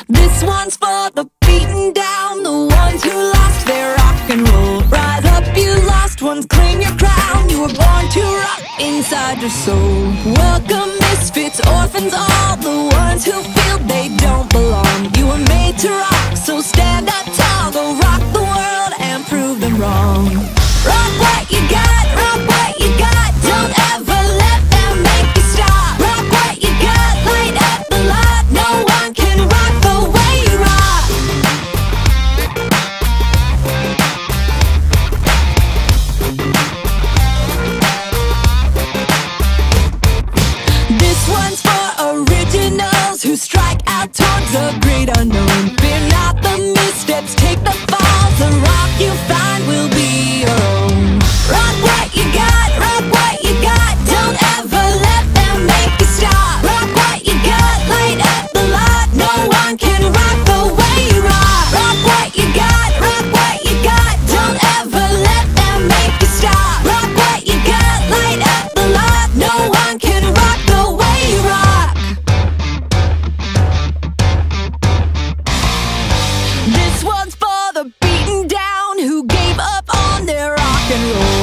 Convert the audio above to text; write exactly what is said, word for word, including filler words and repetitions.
This one's for the beaten down, the ones who lost their rock and roll. Rise up, you lost ones, claim your crown. You were born to rock inside your soul. Welcome misfits, orphans, all the ones who feel they don't belong. You were made to rock, so stand up tall. Go rock the world and prove them wrong. Rock what you got, rock what you got. Don't ever let them make you stop. Rock what you got, light up the lot. No one can rock the way you rock. This one's for originals who strike out towards the great unknown. Fear not the missteps, take the falls. The rock you find will be your own. Rock what you got, rock what you got. Don't ever let them make you stop. Rock what you got, light up the lot. No one can rock the way you rock. Rock what you got, rock what you got. Don't ever let them make you stop. Rock what you got, light up the lot. No one can rock the way you rock. This one's for the beaten down who gave up on their rock and roll.